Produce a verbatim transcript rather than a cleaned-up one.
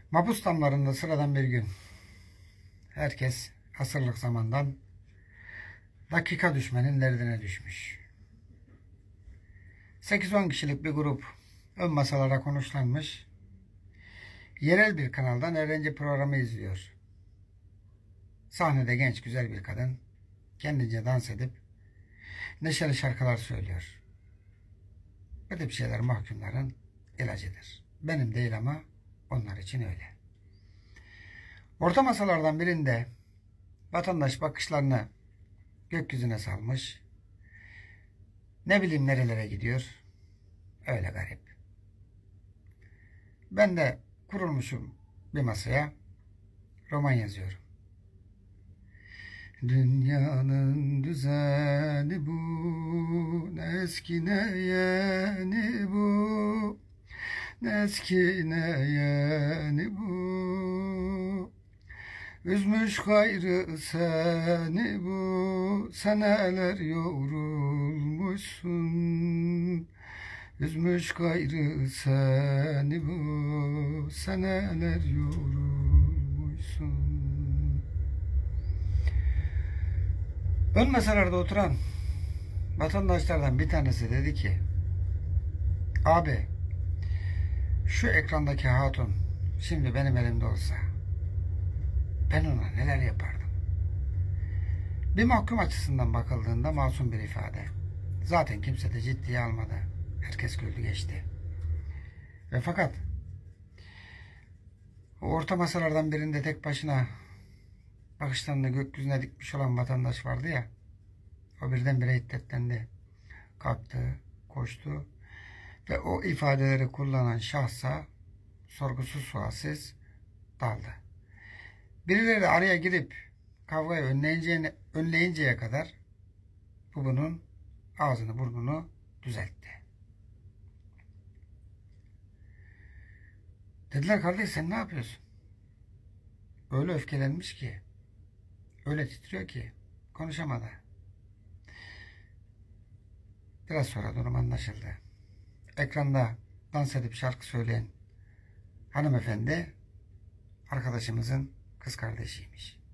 Mapus damlarında sıradan bir gün. Herkes asırlık zamandan dakika düşmenin derdine düşmüş. sekiz on kişilik bir grup ön masalara konuşlanmış. Yerel bir kanaldan öğrenci programı izliyor. Sahnede genç güzel bir kadın kendince dans edip neşeli şarkılar söylüyor. Bu tip şeyler mahkumların ilacıdır. Benim değil ama onlar için öyle. Orta masalardan birinde vatandaş bakışlarını gökyüzüne salmış. Ne bileyim nerelere gidiyor. Öyle garip. Ben de kurulmuşum bir masaya roman yazıyorum. Dünyanın düzeni bu, ne eski ne yeni bu, ne eski ne yeni bu. Üzmüş gayrı seni bu, seneler yorulmuşsun. Üzmüş gayrı seni bu, seneler yorulmuşsun. Ön masalarda oturan vatandaşlardan bir tanesi dedi ki, abi şu ekrandaki hatun şimdi benim elimde olsa ben ona neler yapardım? Bir mahkum açısından bakıldığında masum bir ifade. Zaten kimse de ciddiye almadı. Herkes güldü geçti. Ve fakat o orta masalardan birinde tek başına bakışlarını gökyüzüne dikmiş olan vatandaş vardı ya, o birdenbire hiddetlendi. Kalktı, koştu ve o ifadeleri kullanan şahsa sorgusuz sualsiz daldı. Birileri araya girip kavgayı önleyeceğine, önleyinceye kadar bu bunun ağzını burnunu düzeltti. Dediler, kardeş sen ne yapıyorsun? Öyle öfkelenmiş ki, öyle titriyor ki konuşamadı. Biraz sonra durum anlaşıldı. Ekranda dans edip şarkı söyleyen hanımefendi arkadaşımızın kız kardeşiymiş.